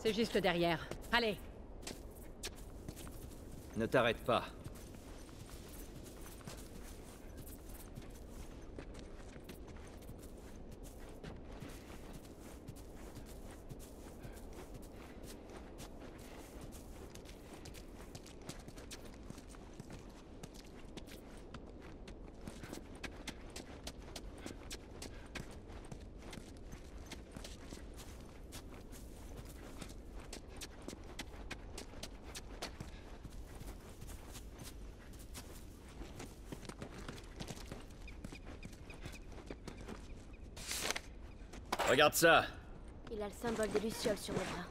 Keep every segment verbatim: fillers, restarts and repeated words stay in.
C'est juste derrière. Allez. Ne t'arrête pas. Regarde ça. Il a le symbole des Lucioles sur le bras.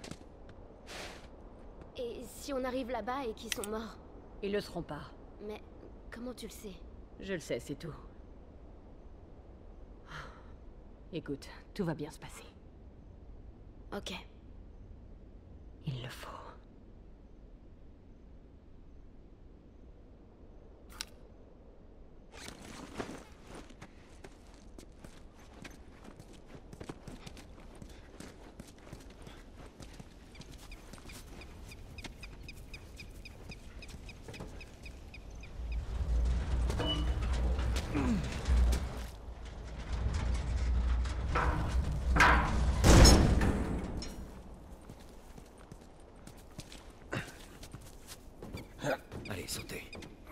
Et si on arrive là-bas et qu'ils sont morts? Ils le seront pas. Mais comment tu le sais? Je le sais, c'est tout. Écoute, tout va bien se passer. Ok. Il le faut. Allez, sautez.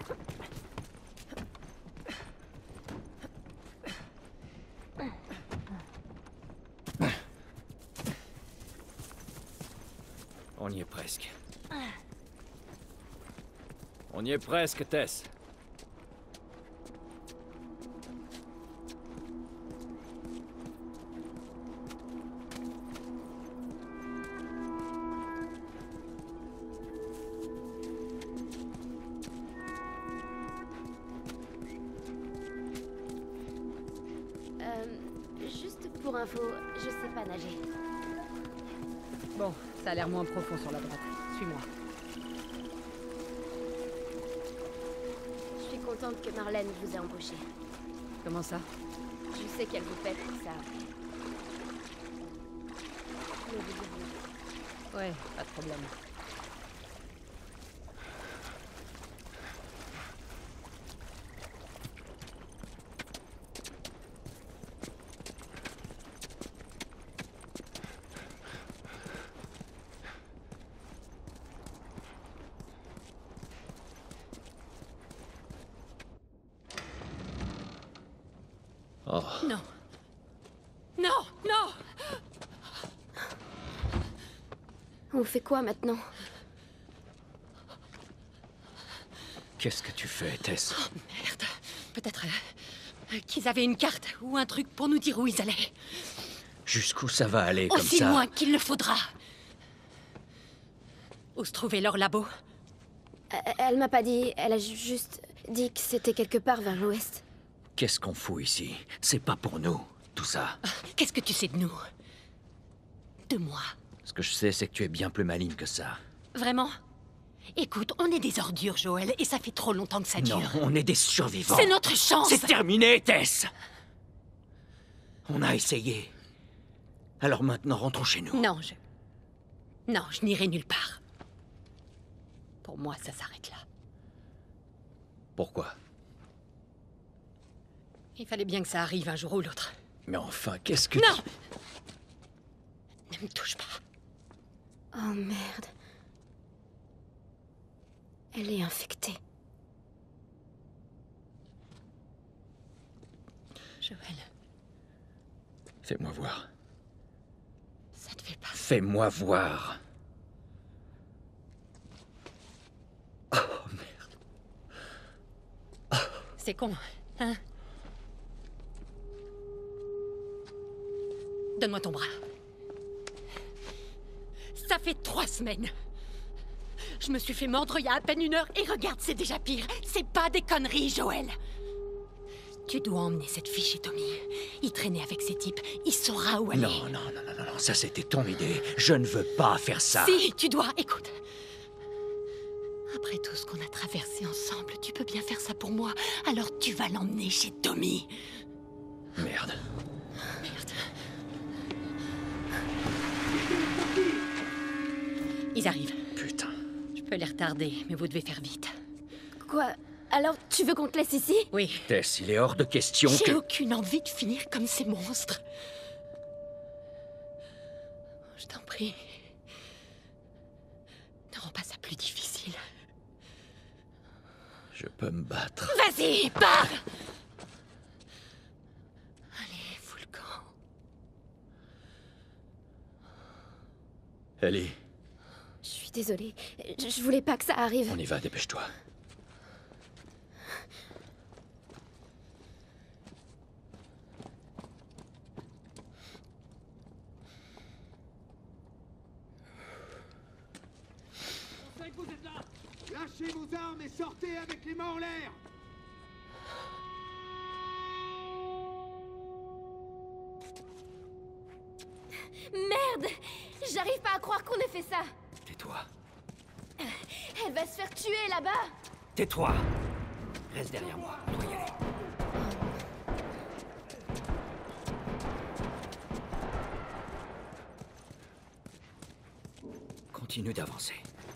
On y est presque. On y est presque, Tess. Pour info, je sais pas nager. Bon, ça a l'air moins profond sur la droite. Suis-moi. Je suis contente que Marlène vous ait embauché. Comment ça? Je sais qu'elle vous pète pour ça. Mais vous devez. Ouais, pas de problème. Oh. Non. Non, non. On fait quoi maintenant? Qu'est-ce que tu fais, Tess? Oh merde. Peut-être euh, qu'ils avaient une carte ou un truc pour nous dire où ils allaient. Jusqu'où ça va aller comme ça? Aussi loin qu'il le faudra. Où se trouvait leur labo? Elle, elle m'a pas dit, elle a juste dit que c'était quelque part vers l'ouest. Qu'est-ce qu'on fout ici? C'est pas pour nous, tout ça. Qu'est-ce que tu sais de nous? De moi? Ce que je sais, c'est que tu es bien plus maligne que ça. Vraiment? Écoute, on est des ordures, Joël, et ça fait trop longtemps que ça dure. Non, on est des survivants. C'est notre chance! C'est terminé, Tess! On a essayé. Alors maintenant, rentrons chez nous. Non, je... Non, je n'irai nulle part. Pour moi, ça s'arrête là. Pourquoi? Il fallait bien que ça arrive un jour ou l'autre. Mais enfin, qu'est-ce que... Non! Ne me touche pas. Oh merde. Elle est infectée. Joël. Fais-moi voir. Ça te fait pas... Fais-moi voir. Oh, merde. C'est con, hein? Donne-moi ton bras. Ça fait trois semaines. Je me suis fait mordre il y a à peine une heure et regarde, c'est déjà pire. C'est pas des conneries, Joël. Tu dois emmener cette fille chez Tommy. Il traînait avec ces types. Il saura où elle Non, est. non, non, non, non, ça c'était ton idée. Je ne veux pas faire ça. Si, tu dois. Écoute. Après tout ce qu'on a traversé ensemble, tu peux bien faire ça pour moi. Alors tu vas l'emmener chez Tommy. Merde. Merde. Ils arrivent. Putain. Je peux les retarder, mais vous devez faire vite. Quoi? Alors, tu veux qu'on te laisse ici? Oui. Tess, il est hors de question J'ai que... aucune envie de finir comme ces monstres. Je t'en prie. Ne rends pas ça plus difficile. Je peux me battre. Vas-y, pars! Allez, fous le camp. Ellie, Je suis désolée. Je je voulais pas que ça arrive. on y va, dépêche-toi. On sait que vous êtes là! Lâchez vos armes et sortez avec les mains en l'air! Merde! J'arrive pas à croire qu'on ait fait ça. Tais-toi. Elle va se faire tuer là-bas. Tais-toi. Reste derrière moi, on doit y aller. Continue d'avancer.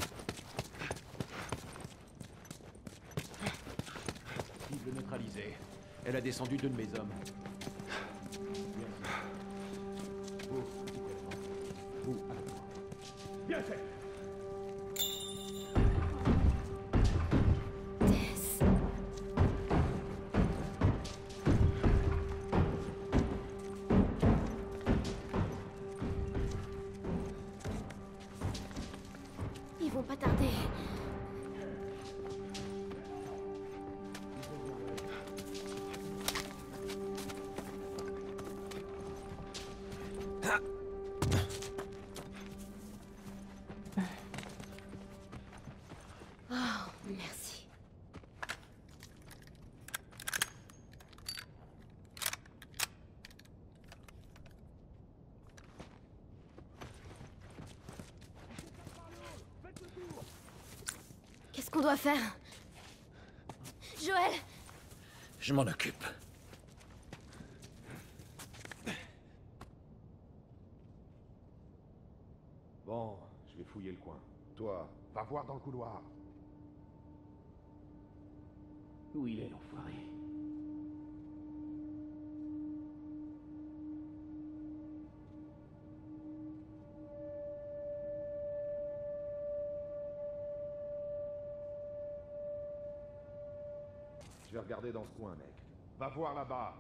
Cible neutralisée. Elle a descendu deux de mes hommes. Vous, vous, avec moi. Bien fait. Tess. Ils vont pas tarder. Oh, merci. Qu'est-ce qu'on doit faire? Joël! Je m'en occupe. Bon, je vais fouiller le coin. Toi, va voir dans le couloir. Où il est, l'enfoiré? Je vais regarder dans ce coin, mec. Va voir là-bas.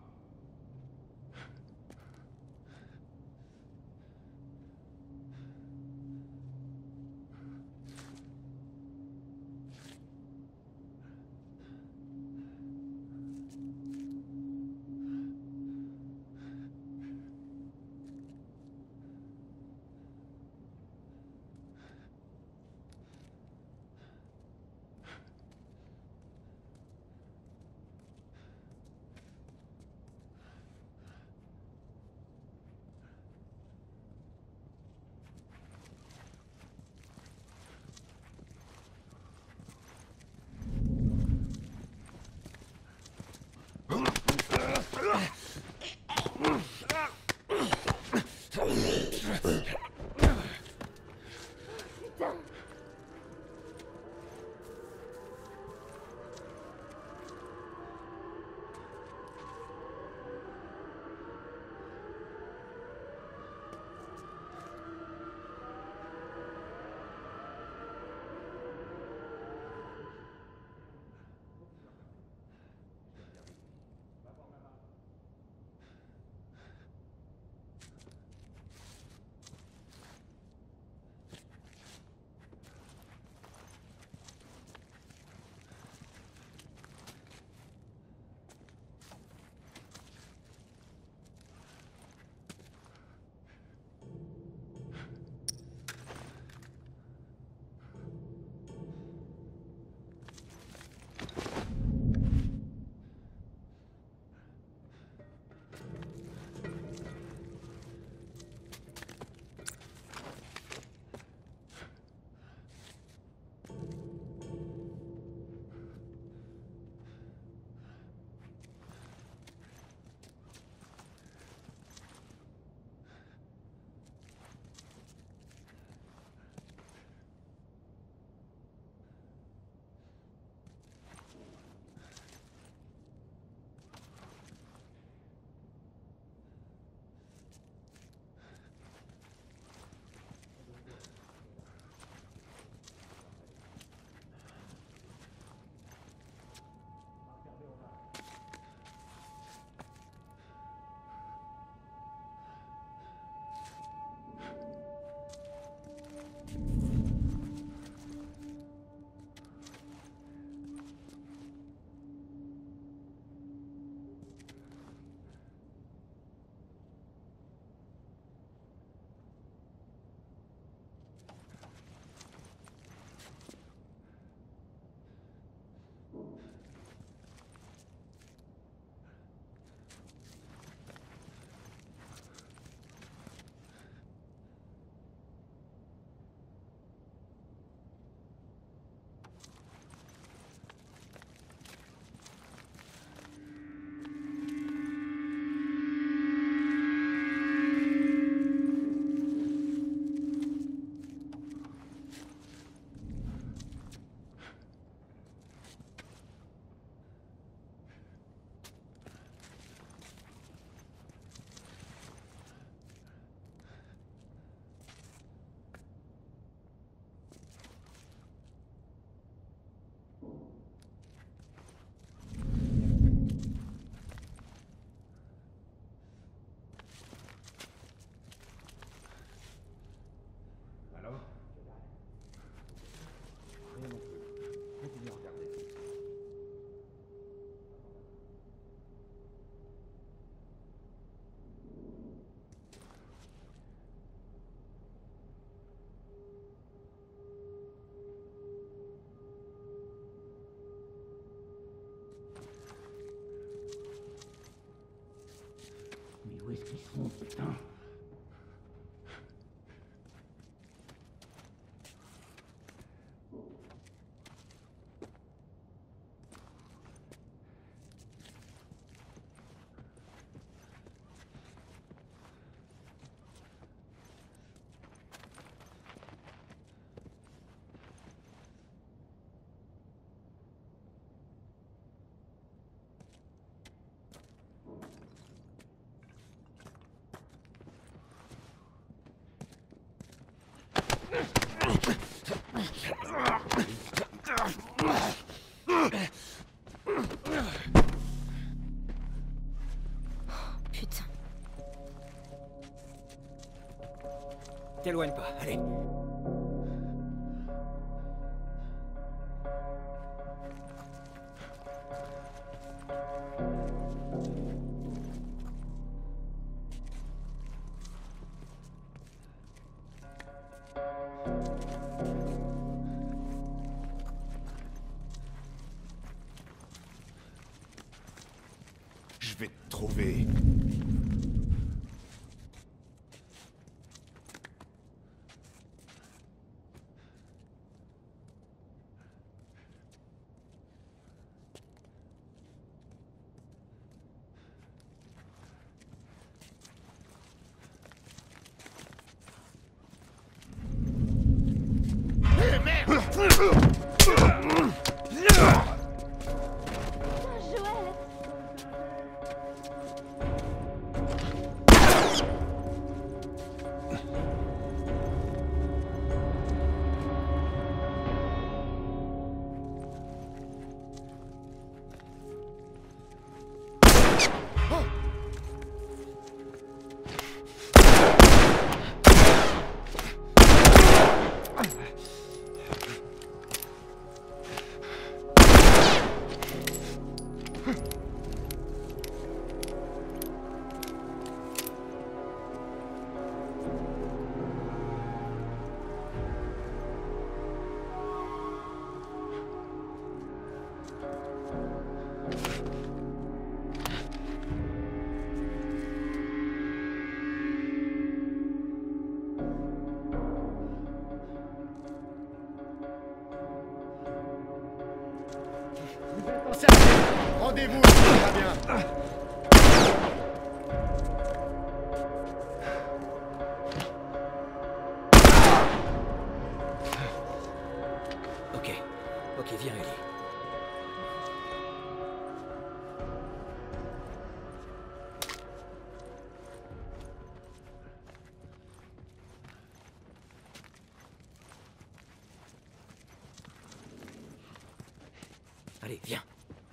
Putain. T'éloigne pas, allez. Je vais te trouver. Rendez-vous, ça ira bien. Ok, ok, viens, Ellie. Allez, viens.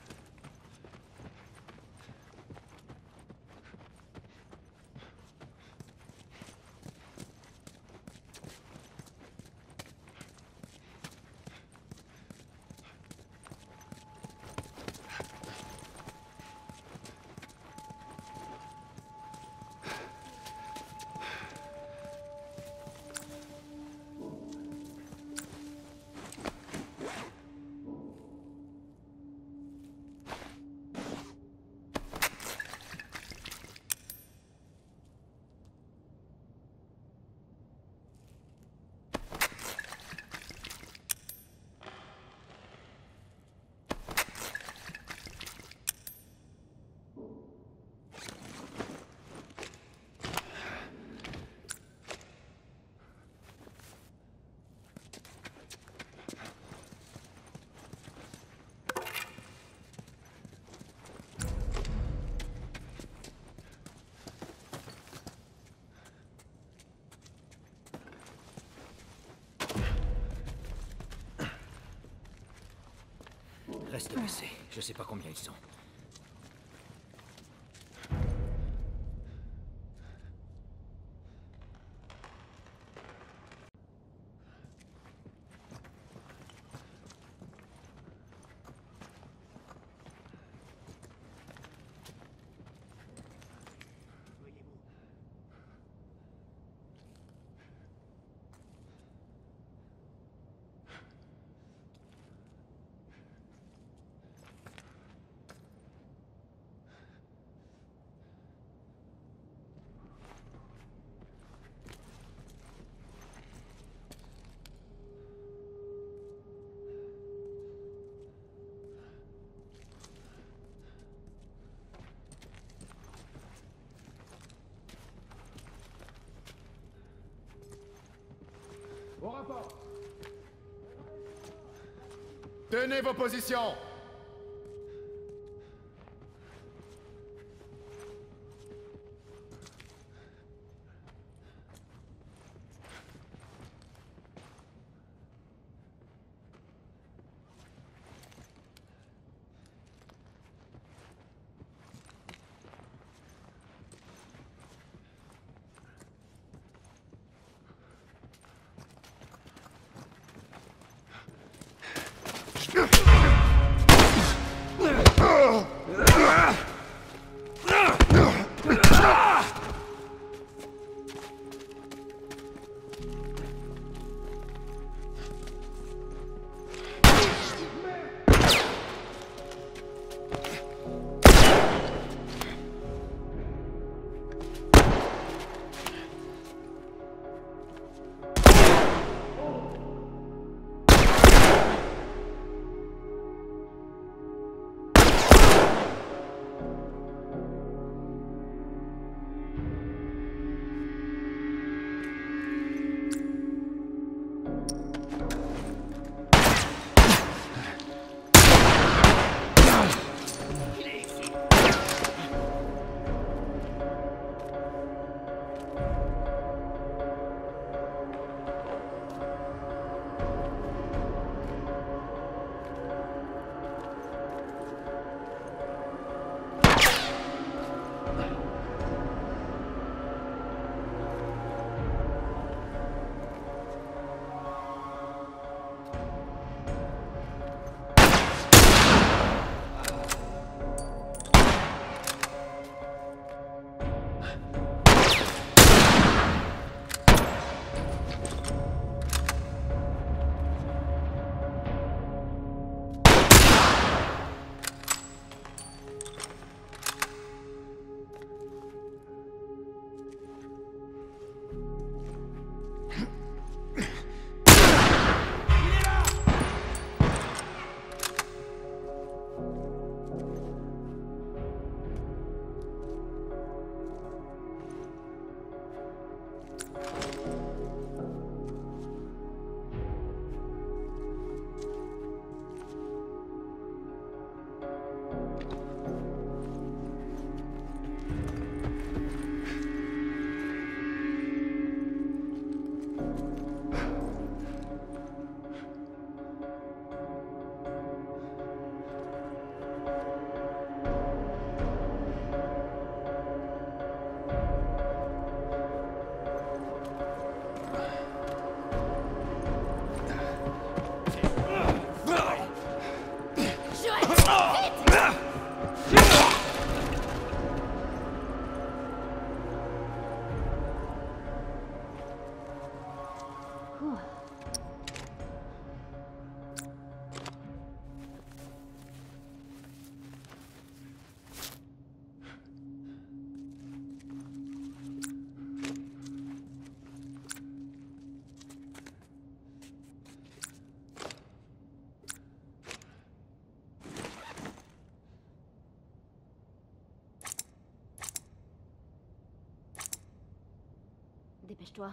Reste baissé. Je sais pas combien ils sont. rapport. Tenez vos positions. Dépêche-toi.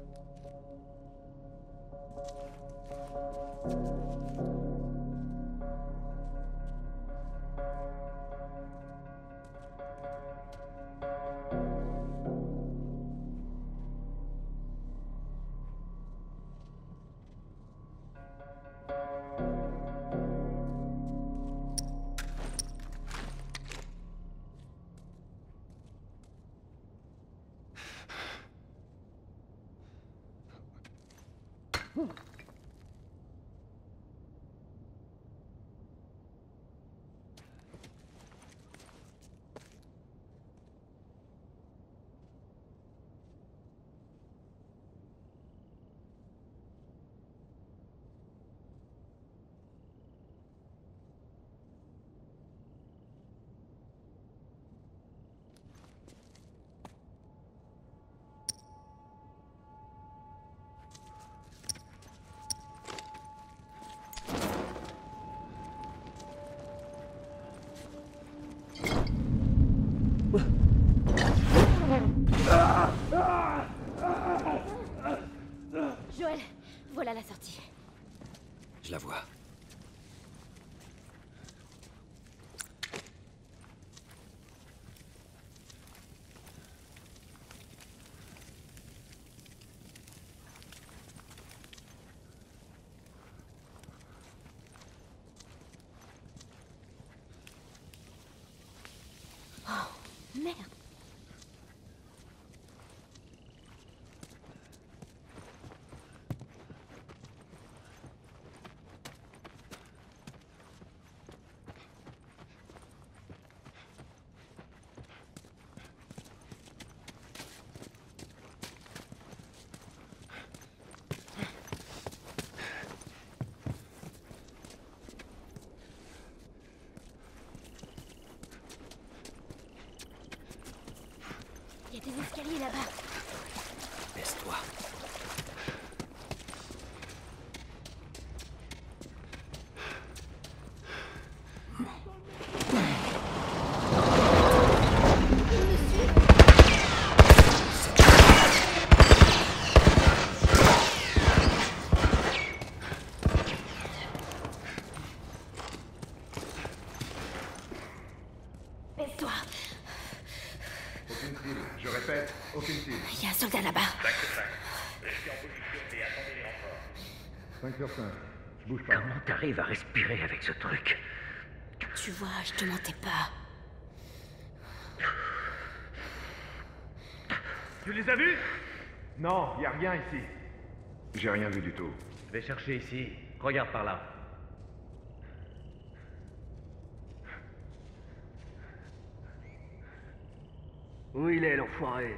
Joël, voilà la sortie. Je la vois. Merde. Il y a des escaliers là-bas. Laisse-toi. Baisse-toi. Aucune cible. Je répète, aucune cible. Il y a un soldat là-bas. cinq sur cinq. Je bouge pas. Comment t'arrives à respirer avec ce truc? Tu vois, je te mentais pas. Tu les as vus? Non, y a rien ici. J'ai rien vu du tout. Je vais chercher ici. Regarde par là. Où il est, l'enfoiré?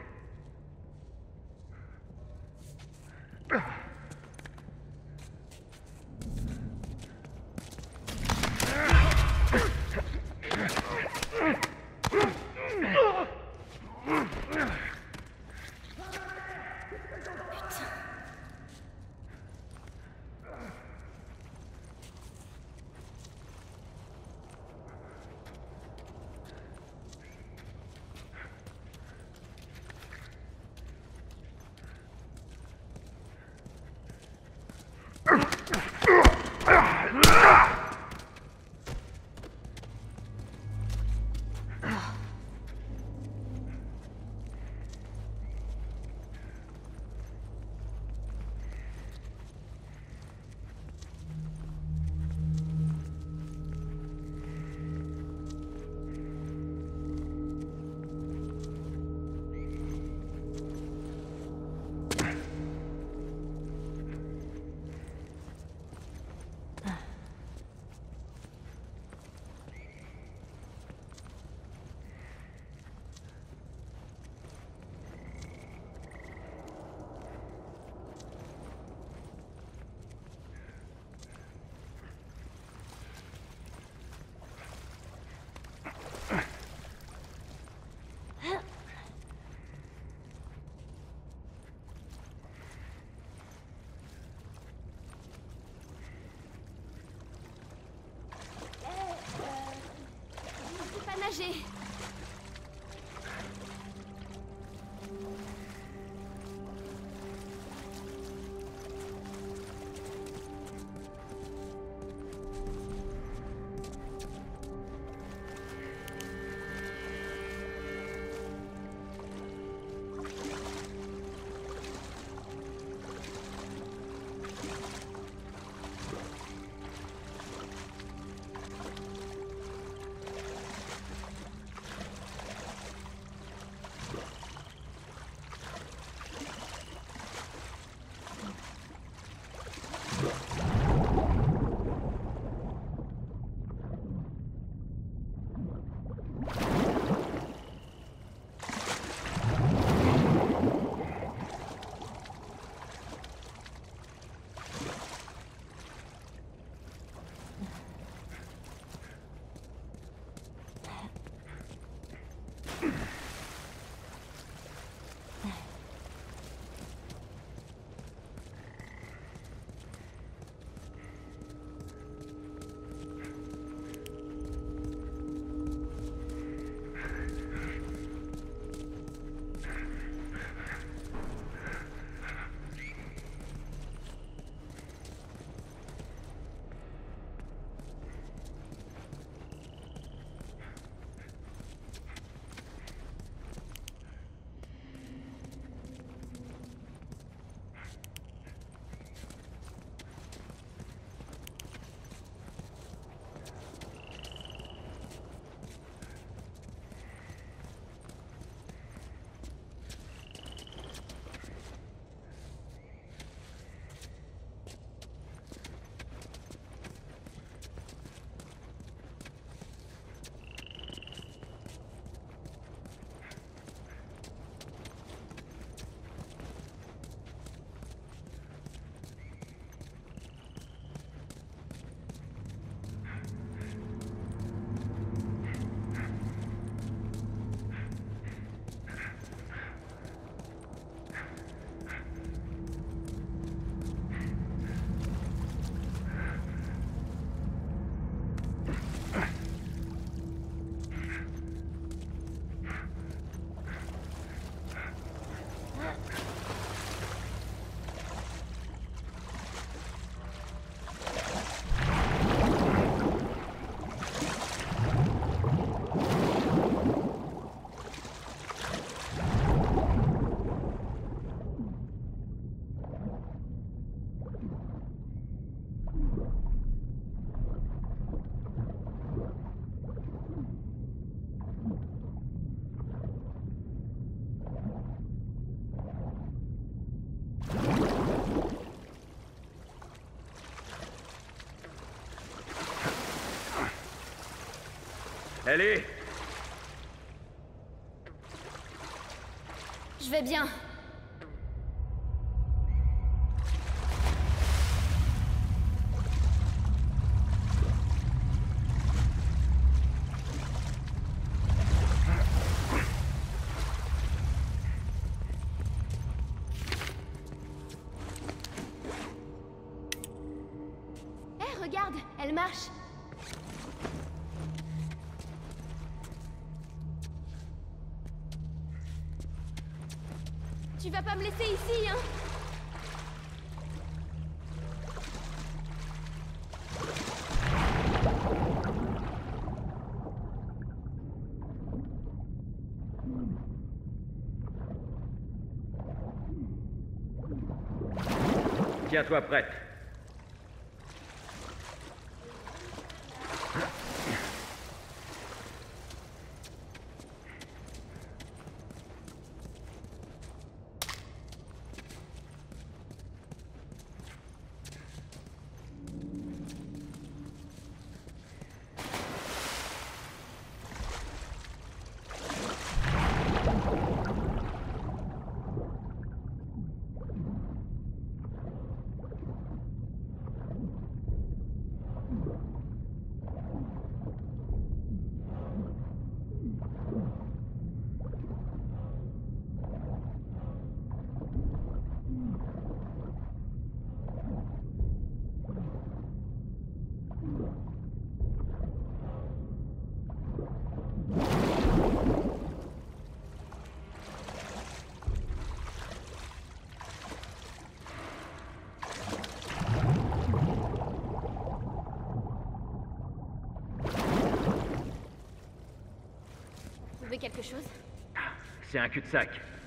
Ellie! Je vais bien. Hé, regarde, elle marche. Tu vas pas me laisser ici, hein? Tiens-toi prête. Trouver quelque chose? C'est un cul-de-sac.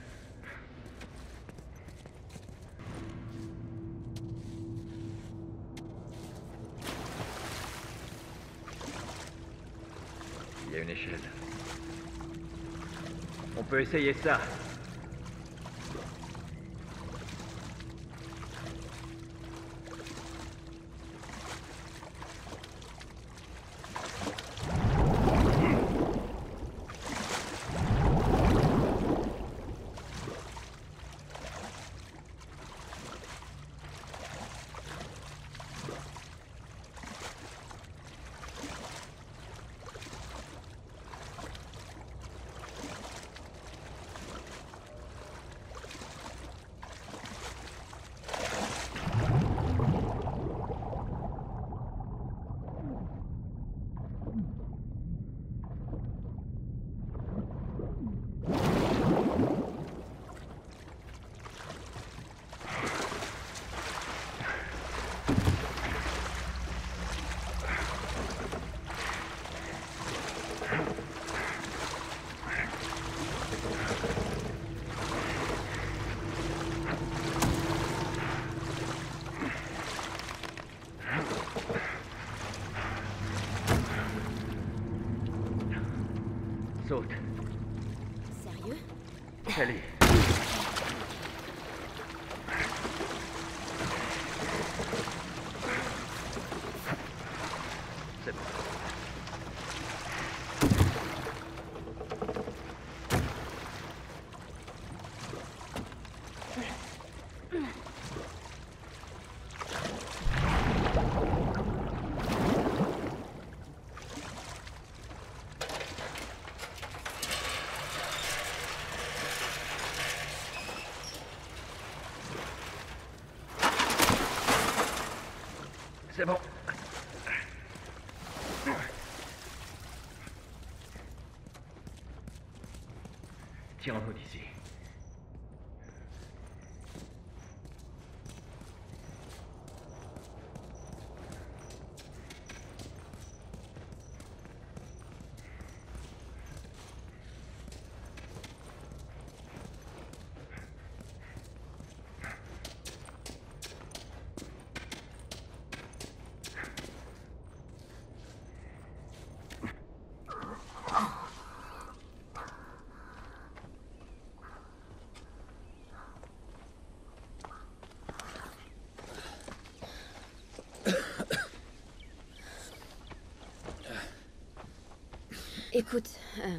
Il y a une échelle. On peut essayer ça. Saute. Sérieux? Allez. C'est bon. C'est bon. Tirons-nous d'ici. Écoute, euh,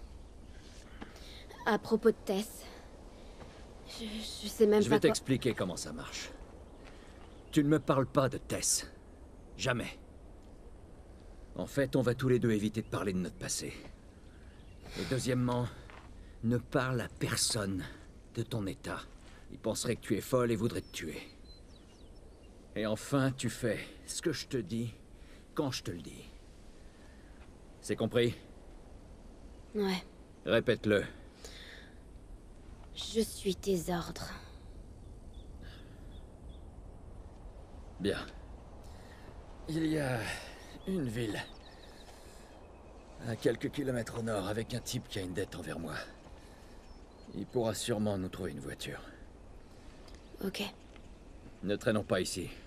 à propos de Tess, je, je sais même Je pas vais quoi... t'expliquer comment ça marche. Tu ne me parles pas de Tess. Jamais. En fait, on va tous les deux éviter de parler de notre passé. Et deuxièmement, ne parle à personne de ton état. Ils penseraient que tu es folle et voudraient te tuer. Et enfin, tu fais ce que je te dis quand je te le dis. C'est compris? Ouais, Répète-le. je suis tes ordres. Bien. Il y a une ville, à quelques kilomètres au nord, avec un type qui a une dette envers moi. Il pourra sûrement nous trouver une voiture. Ok. Ne traînons pas ici.